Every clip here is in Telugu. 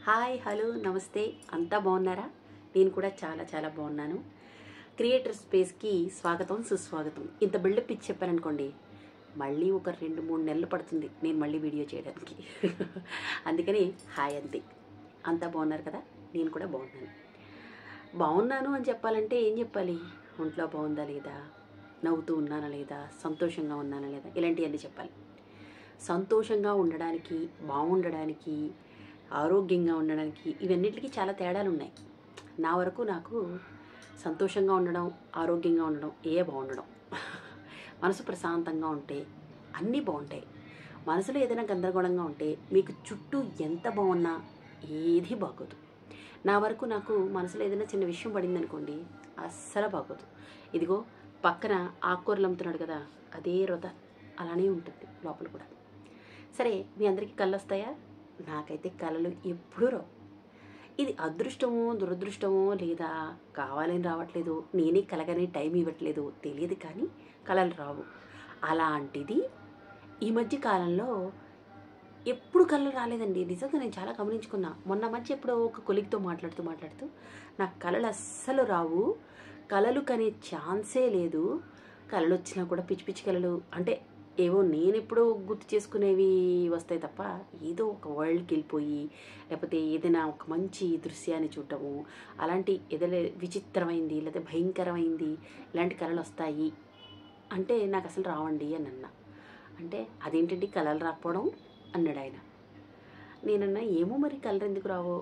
హాయ్ హలో నమస్తే అంతా బాగున్నారా? నేను కూడా చాలా చాలా బాగున్నాను. క్రియేటర్ స్పేస్కి స్వాగతం సుస్వాగతం. ఇంత బిల్డప్ ఇచ్చి చెప్పాననుకోండి, మళ్ళీ ఒక 2-3 నెలలు పడుతుంది నేను మళ్ళీ వీడియో చేయడానికి. అందుకని హాయ్ అంతే. అంతా బాగున్నారు కదా? నేను కూడా బాగున్నాను అని చెప్పాలంటే ఏం చెప్పాలి? ఒంట్లో బాగుందా లేదా, నవ్వుతూ ఉన్నానా లేదా, సంతోషంగా ఉన్నానా లేదా, ఇలాంటివన్నీ చెప్పాలి. సంతోషంగా ఉండడానికి, బాగుండడానికి, ఆరోగ్యంగా ఉండడానికి ఇవన్నిటికీ చాలా తేడాలు ఉన్నాయి. నా వరకు నాకు సంతోషంగా ఉండడం, ఆరోగ్యంగా ఉండడం బాగుండడం. మనసు ప్రశాంతంగా ఉంటే అన్నీ బాగుంటాయి. మనసులో ఏదైనా గందరగోళంగా ఉంటే మీకు చుట్టూ ఎంత బాగున్నా ఏది బాగోదు. నా వరకు నాకు మనసులో ఏదైనా చిన్న విషయం పడింది అనుకోండి, అస్సలు బాగోదు. ఇదిగో పక్కన ఆకుకూరలు అమ్ముతున్నాడు కదా, అదే రొద అలానే ఉంటుంది లోపల కూడా. సరే, మీ అందరికీ కళ్ళు వస్తాయా? నాకైతే కళలు ఎప్పుడూ రావు. ఇది అదృష్టమో దురదృష్టమో లేదా కావాలని రావట్లేదు, నేనే కలగని టైం ఇవ్వట్లేదు తెలియదు, కానీ కళలు రావు. అలాంటిది ఈ మధ్య కాలంలో ఎప్పుడు కళ్ళు రాలేదండి. నిజంగా నేను చాలా గమనించుకున్నా. మొన్న మధ్య ఎప్పుడో ఒక కొలిగ్తో మాట్లాడుతూ నాకు కళలు అస్సలు రావు, కళలు కనే ఛాన్సే లేదు, కళలు వచ్చినా కూడా పిచ్చి పిచ్చి కళలు అంటే ఏవో నేను ఎప్పుడో గుర్తు చేసుకునేవి వస్తాయి తప్ప, ఏదో ఒక వరల్డ్కి వెళ్ళిపోయి లేకపోతే ఏదైనా ఒక మంచి దృశ్యాన్ని చూడటము, అలాంటి ఏదైనా విచిత్రమైంది లేదా భయంకరమైంది ఇలాంటి కళలు వస్తాయి అంటే నాకు అసలు రావండి అని అన్నా. అంటే అదేంటండి కళలు రాకపోవడం అన్నాడు ఆయన. నేనన్నా ఏమో మరి కళలు ఎందుకు రావో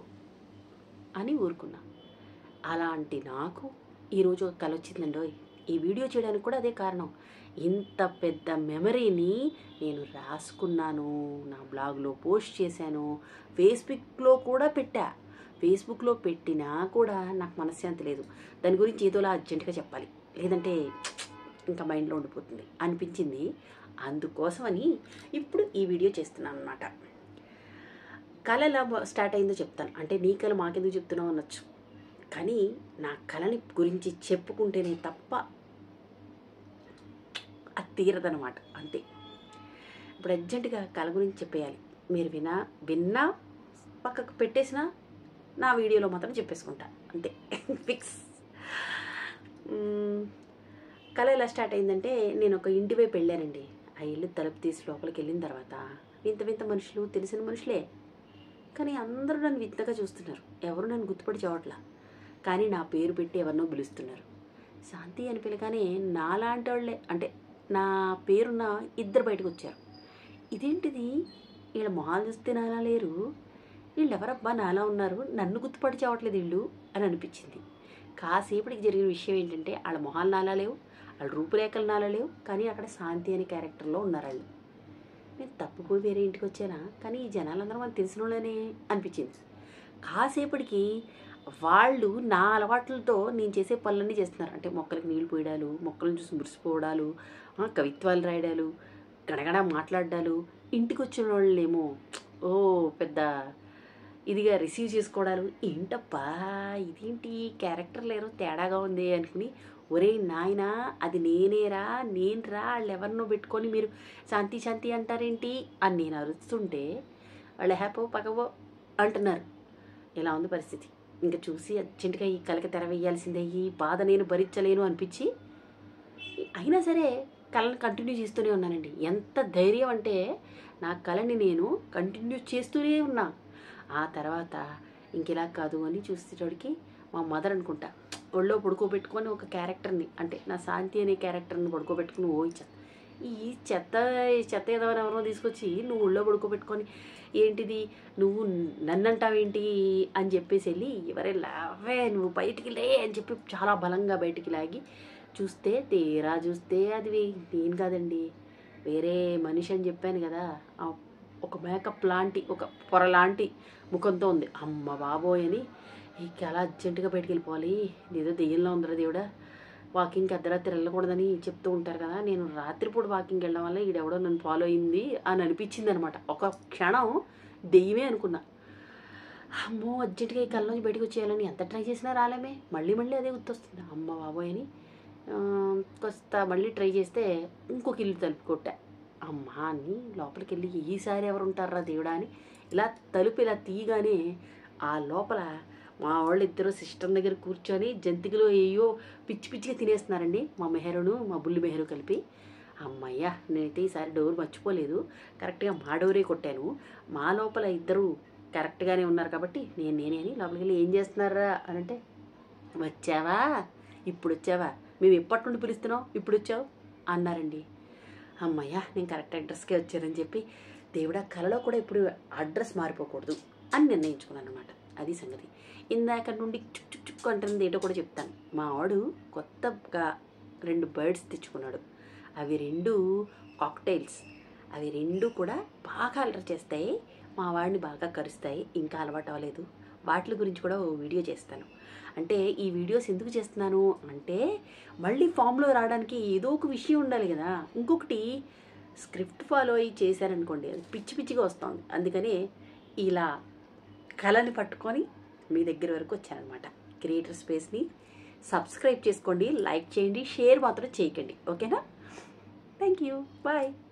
అని ఊరుకున్నా. అలాంటి నాకు ఈరోజు ఒక కళ వచ్చిందండోయ్. ఈ వీడియో చేయడానికి కూడా అదే కారణం. ఇంత పెద్ద మెమరీని నేను రాసుకున్నాను, నా బ్లాగ్లో పోస్ట్ చేశాను, ఫేస్బుక్లో కూడా పెట్టా. ఫేస్బుక్లో పెట్టినా కూడా నాకు మనశ్శాంతి లేదు. దాని గురించి ఏదోలా అర్జెంటుగా చెప్పాలి, లేదంటే ఇంకా మైండ్లో ఉండిపోతుంది అనిపించింది. అందుకోసమని ఇప్పుడు ఈ వీడియో చేస్తున్నాను అనమాట. కళ ఎలా స్టార్ట్ అయిందో చెప్తాను. అంటే నీ కళ మాకెందుకు చెప్తున్నావు అనొచ్చు, కానీ నా కళని గురించి చెప్పుకుంటేనే తప్ప అది తీరదనమాట. అంతే. ఇప్పుడు అర్జెంటుగా కళ గురించి చెప్పేయాలి. మీరు విన్నా పక్కకు పెట్టేసినా నా వీడియోలో మాత్రం చెప్పేసుకుంటా అంతే. ఫిక్స్. కళ ఎలా స్టార్ట్ అయిందంటే, నేను ఒక ఇంటి వైపు వెళ్ళానండి. ఆ ఇల్లు తలుపు తీసి లోపలికి వెళ్ళిన తర్వాత వింత వింత మనుషులు, తెలిసిన మనుషులే, కానీ అందరూ నన్ను వింతగా చూస్తున్నారు. ఎవరు నన్ను గుర్తుపడి చూడట్లా, కానీ నా పేరు పెట్టి ఎవరినో పిలుస్తున్నారు. శాంతి అని పిలగానే నాలాంటి వాళ్ళే, అంటే నా పేరున్న ఇద్దరు బయటకు వచ్చారు. ఇదేంటిది, వీళ్ళ మొహాలు చూస్తే నాలా లేరు, వీళ్ళు ఎవరబ్బా నాలా ఉన్నారు, నన్ను గుర్తుపడి చావట్లేదు వీళ్ళు అని అనిపించింది. కాసేపటికి జరిగిన విషయం ఏంటంటే, వాళ్ళ మొహాలు నాలా లేవు, వాళ్ళ రూపురేఖలు నాలా లేవు, కానీ అక్కడ శాంతి అనే క్యారెక్టర్లో ఉన్నారు వాళ్ళు. నేను తప్పుపోయి వేరే ఇంటికి వచ్చానా, కానీ ఈ జనాలందరూ మనకు తెలిసిన వాళ్ళనే అనిపించింది. కాసేపటికి వాళ్ళు నా అలవాట్లతో నేను చేసే పనులన్నీ చేస్తున్నారు. అంటే మొక్కలకి నీళ్ళు పోయడాలు, మొక్కలను చూసి మురిసిపోవడాలు, కవిత్వాలు రాయడాలు, గడగడ మాట్లాడాలు, ఇంటికి వచ్చిన వాళ్ళేమో ఓ పెద్ద ఇదిగా రిసీవ్ చేసుకోవడాలు. ఏంటబ్బా ఇదేంటి క్యారెక్టర్ లేరు తేడాగా ఉంది అనుకుని, ఒరే నాయనా అది నేనేరా, నేనురా, వాళ్ళు ఎవరినో పెట్టుకొని మీరు శాంతి శాంతి అంటారేంటి అని నేను అరుస్తుంటే వాళ్ళు హ్యాపో పగవో అంటున్నారు. ఇలా ఉంది పరిస్థితి. ఇంకా చూసి అర్జెంటుగా ఈ కళకి తెర వేయాల్సిందే, ఈ బాధ నేను భరించలేను అనిపించి అయినా సరే కళని కంటిన్యూ చేస్తూనే ఉన్నానండి. ఎంత ధైర్యం అంటే, నా కళని నేను కంటిన్యూ చేస్తూనే ఉన్నా. ఆ తర్వాత ఇంకెలా కాదు అని చూసేటోడికి మా మదర్ అనుకుంటా ఒళ్ళో పడుకోబెట్టుకొని ఒక క్యారెక్టర్ని, అంటే నా శాంతి అనే క్యారెక్టర్ని పడుకోబెట్టుకుని ఈ చెత్త చెత్త ఎవరో తీసుకొచ్చి నువ్వు ఒళ్ళో పడుకోబెట్టుకొని ఏంటిది నువ్వు నన్నంటావేంటి అని చెప్పేసి వెళ్ళి ఎవరే లావే నువ్వు బయటికి లే అని చెప్పి చాలా బలంగా బయటికి లాగి చూస్తే, తీరా చూస్తే అది నేను కాదండి, వేరే మనిషి అని చెప్పాను కదా, ఒక మేకప్ లాంటి ఒక పొర లాంటి ముఖంతో ఉంది. అమ్మ బాబోయ్ అని ఇక అలా అర్జెంటుగా బయటికి వెళ్ళిపోవాలి, ఏదో దెయ్యంలో ఉందిరా దేవుడా, వాకింగ్కి అర్ధరాత్రి వెళ్ళకూడదని చెప్తూ ఉంటారు కదా, నేను రాత్రిపూట వాకింగ్కి వెళ్ళడం వల్ల ఈడెవడో నన్ను ఫాలో అయింది అని అనిపించింది అనమాట. ఒక క్షణం దెయ్యమే అనుకున్నా. అమ్మో అర్జెంటుగా ఈ కళ్ళ నుంచి బయటకు వచ్చేయాలని ఎంత ట్రై చేసినా రాలేమే, మళ్ళీ అదే గుర్తొస్తుంది. అమ్మ బాబోయ్ అని కాస్త మళ్ళీ ట్రై చేస్తే ఇంకొక ఇల్లు తలుపు కొట్టా. అమ్మా అని లోపలికి వెళ్ళి ఈసారి ఎవరు ఉంటారా దేవుడా అని ఇలా తలుపు ఇలా తీయగానే ఆ లోపల మా వాళ్ళు ఇద్దరు సిస్టమ్ దగ్గర కూర్చొని జంతికలు ఏయో పిచ్చి పిచ్చిగా తినేస్తున్నారండి, మా మెహరును మా బుల్లి మెహరు కలిపి. అమ్మయ్య, నేనైతే ఈసారి డోర్ మర్చిపోలేదు, కరెక్ట్గా మా డోరే కొట్టాను. మా లోపల ఇద్దరు కరెక్ట్గానే ఉన్నారు కాబట్టి నేనే అని లోపలికి వెళ్ళి ఏం చేస్తున్నారా అని అంటే, వచ్చావా, ఇప్పుడు వచ్చావా, మేము ఎప్పటి నుండి పిలుస్తున్నావు, ఇప్పుడు వచ్చావు అన్నారండి. అమ్మయ్య, నేను కరెక్ట్ అడ్రస్కే వచ్చానని చెప్పి, దేవుడా కలలో కూడా ఇప్పుడు అడ్రస్ మారిపోకూడదు అని నిర్ణయించుకున్నాను అనమాట. అది సంగతి. ఇందాక నుండి చుక్ చుక్ చుక్ అంటుంది ఏంటో కూడా చెప్తాను. మా వాడు కొత్తగా 2 బర్డ్స్ తెచ్చుకున్నాడు. అవి 2 కాక్టైల్స్. అవి 2 కూడా బాగా అలర్ చేస్తాయి, మా వాడిని బాగా కరుస్తాయి. ఇంకా అలవాటు అవ్వలేదు. వాటి గురించి కూడా ఓ వీడియో చేస్తాను. అంటే ఈ వీడియోస్ ఎందుకు చేస్తున్నాను అంటే, మళ్ళీ ఫామ్లో రావడానికి ఏదో ఒక విషయం ఉండాలి కదా. ఇంకొకటి, స్క్రిప్ట్ ఫాలో అయ్యి చేశారనుకోండి అది పిచ్చి పిచ్చిగా వస్తుంది. అందుకని ఇలా కళని పట్టుకొని మీ దగ్గర వరకు వచ్చానమాట. క్రియేటర్ స్పేస్ని సబ్స్క్రైబ్ చేసుకోండి, లైక్ చేయండి, షేర్ మాత్రం చేయకండి. ఓకేనా? Thank you, bye.